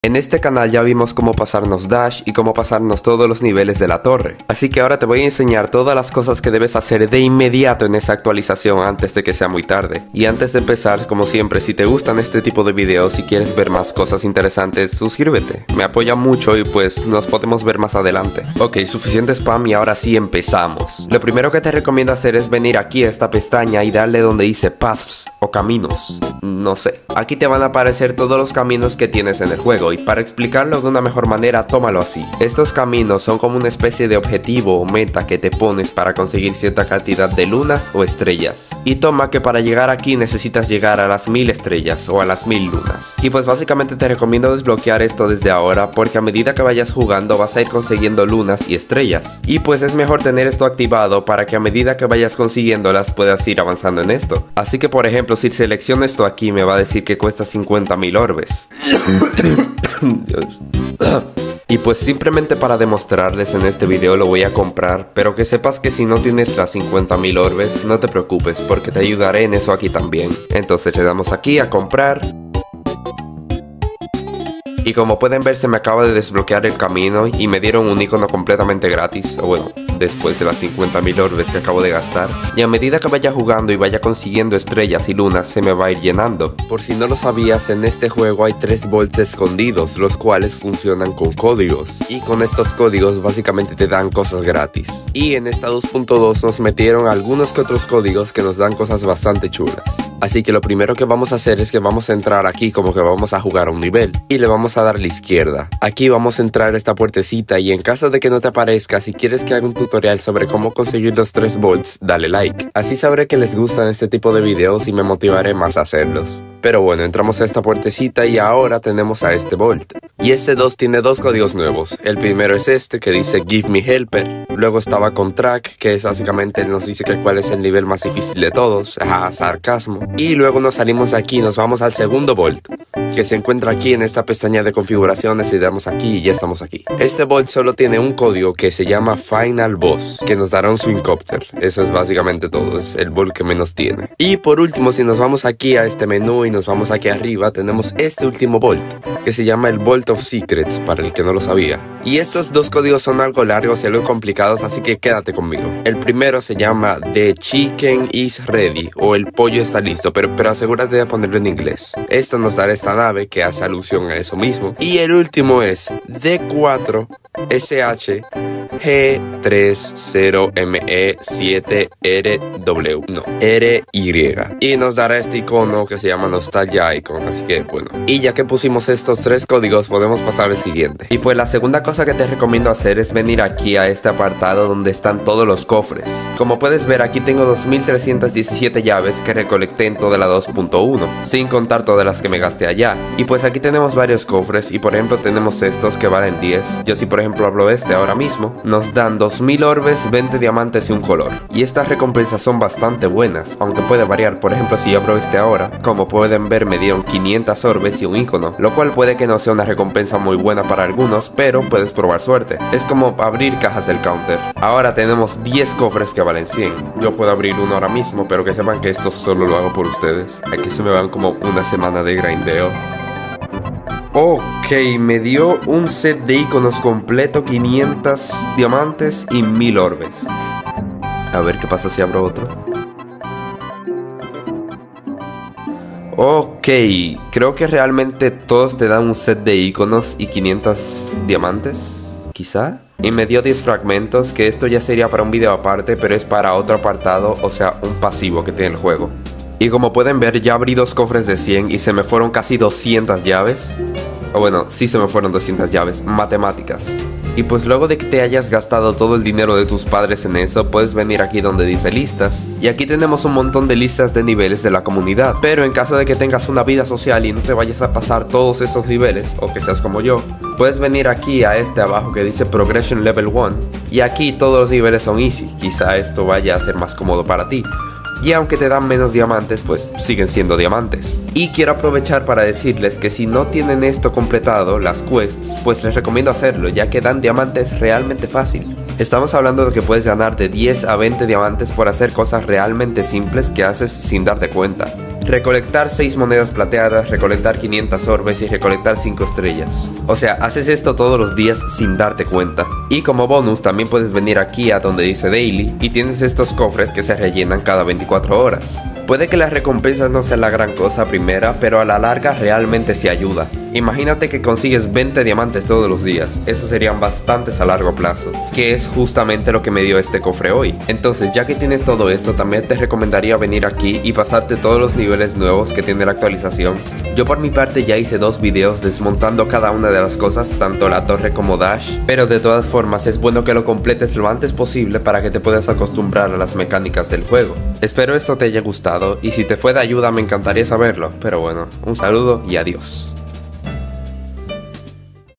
En este canal ya vimos cómo pasarnos Dash y cómo pasarnos todos los niveles de la torre. Así que ahora te voy a enseñar todas las cosas que debes hacer de inmediato en esta actualización antes de que sea muy tarde. Y antes de empezar, como siempre, si te gustan este tipo de videos y quieres ver más cosas interesantes, suscríbete. Me apoya mucho y pues nos podemos ver más adelante. Ok, suficiente spam y ahora sí empezamos. Lo primero que te recomiendo hacer es venir aquí a esta pestaña y darle donde dice Paths o Caminos. No sé. Aquí te van a aparecer todos los caminos que tienes en el juego. Y para explicarlo de una mejor manera, tómalo así. Estos caminos son como una especie de objetivo o meta que te pones para conseguir cierta cantidad de lunas o estrellas. Y toma que para llegar aquí necesitas llegar a las 1000 estrellas o a las 1000 lunas. Y pues básicamente te recomiendo desbloquear esto desde ahora, porque a medida que vayas jugando vas a ir consiguiendo lunas y estrellas. Y pues es mejor tener esto activado para que a medida que vayas consiguiéndolas puedas ir avanzando en esto. Así que por ejemplo, si selecciono esto aquí me va a decir que cuesta 50.000 orbes. Dios. Y pues simplemente para demostrarles en este video lo voy a comprar, pero que sepas que si no tienes las 50.000 orbes no te preocupes porque te ayudaré en eso aquí también. Entonces le damos aquí a comprar. Y como pueden ver se me acaba de desbloquear el camino y me dieron un icono completamente gratis, o bueno, después de las 50.000 orbes que acabo de gastar. Y a medida que vaya jugando y vaya consiguiendo estrellas y lunas se me va a ir llenando. Por si no lo sabías, en este juego hay 3 vaults escondidos, los cuales funcionan con códigos. Y con estos códigos básicamente te dan cosas gratis. Y en esta 2.2 nos metieron algunos que otros códigos que nos dan cosas bastante chulas. Así que lo primero que vamos a hacer es que vamos a entrar aquí como que vamos a jugar a un nivel. Y le vamos a dar a la izquierda. Aquí vamos a entrar a esta puertecita y en caso de que no te aparezca, si quieres que haga un tutorial sobre cómo conseguir los 3 volts, dale like. Así sabré que les gustan este tipo de videos y me motivaré más a hacerlos. Pero bueno, entramos a esta puertecita y ahora tenemos a este Volt. Y este 2 tiene 2 códigos nuevos. El primero es este que dice Give Me Helper. Luego estaba con Track, que es básicamente nos dice que cuál es el nivel más difícil de todos. Sarcasmo. Y luego nos salimos de aquí y nos vamos al segundo Volt, que se encuentra aquí en esta pestaña de configuraciones y damos aquí y ya estamos aquí. Este Volt solo tiene un código que se llama Final Boss, que nos dará un Swingcopter. Eso es básicamente todo, es el Volt que menos tiene. Y por último, si nos vamos aquí a este menú y nos vamos aquí arriba, tenemos este último Volt, que se llama el Vault of Secrets, para el que no lo sabía. Y estos 2 códigos son algo largos y algo complicados, así que quédate conmigo. El primero se llama The Chicken is Ready, o el pollo está listo, pero asegúrate de ponerlo en inglés. Esto nos dará esta nave que hace alusión a eso mismo. Y el último es D4SH G30ME7RW, no, RY. Y nos dará este icono que se llama Nostalgia Icon, así que bueno. Y ya que pusimos estos 3 códigos, podemos pasar al siguiente. Y pues la segunda cosa que te recomiendo hacer es venir aquí a este apartado donde están todos los cofres. Como puedes ver, aquí tengo 2317 llaves que recolecté en toda la 2.1, sin contar todas las que me gasté allá. Y pues aquí tenemos varios cofres y por ejemplo tenemos estos que valen 10. Yo si por ejemplo hablo este ahora mismo, nos dan 2000 orbes, 20 diamantes y un color. Y estas recompensas son bastante buenas, aunque puede variar. Por ejemplo, si yo abro este ahora, como pueden ver me dieron 500 orbes y un icono, lo cual puede que no sea una recompensa muy buena para algunos, pero puedes probar suerte. Es como abrir cajas del counter. Ahora tenemos 10 cofres que valen 100. Yo puedo abrir uno ahora mismo, pero que sepan que esto solo lo hago por ustedes. Aquí se me van como una semana de grindeo. Ok, me dio un set de iconos completo, 500 diamantes y 1000 orbes. A ver qué pasa si abro otro. Ok, creo que realmente todos te dan un set de iconos y 500 diamantes, quizá. Y me dio 10 fragmentos, que esto ya sería para un video aparte, pero es para otro apartado, o sea, un pasivo que tiene el juego. Y como pueden ver, ya abrí 2 cofres de 100 y se me fueron casi 200 llaves. O bueno, sí se me fueron 200 llaves, matemáticas. Y pues luego de que te hayas gastado todo el dinero de tus padres en eso, puedes venir aquí donde dice listas. Y aquí tenemos un montón de listas de niveles de la comunidad. Pero en caso de que tengas una vida social y no te vayas a pasar todos estos niveles, o que seas como yo, puedes venir aquí a este abajo que dice Progression Level 1. Y aquí todos los niveles son easy, quizá esto vaya a ser más cómodo para ti. Y aunque te dan menos diamantes, pues siguen siendo diamantes. Y quiero aprovechar para decirles que si no tienen esto completado, las quests, pues les recomiendo hacerlo, ya que dan diamantes realmente fácil. Estamos hablando de que puedes ganar de 10 a 20 diamantes por hacer cosas realmente simples que haces sin darte cuenta. recolectar 6 monedas plateadas, recolectar 500 orbes y recolectar 5 estrellas. O sea, haces esto todos los días sin darte cuenta. Y como bonus también puedes venir aquí a donde dice Daily y tienes estos cofres que se rellenan cada 24 horas. Puede que las recompensas no sean la gran cosa primera, pero a la larga realmente sí ayuda. Imagínate que consigues 20 diamantes todos los días, esos serían bastantes a largo plazo, que es justamente lo que me dio este cofre hoy. Entonces, ya que tienes todo esto, también te recomendaría venir aquí y pasarte todos los niveles nuevos que tiene la actualización. Yo por mi parte ya hice 2 videos desmontando cada una de las cosas, tanto la torre como Dash, pero de todas formas es bueno que lo completes lo antes posible para que te puedas acostumbrar a las mecánicas del juego. Espero esto te haya gustado y si te fue de ayuda me encantaría saberlo, pero bueno, un saludo y adiós.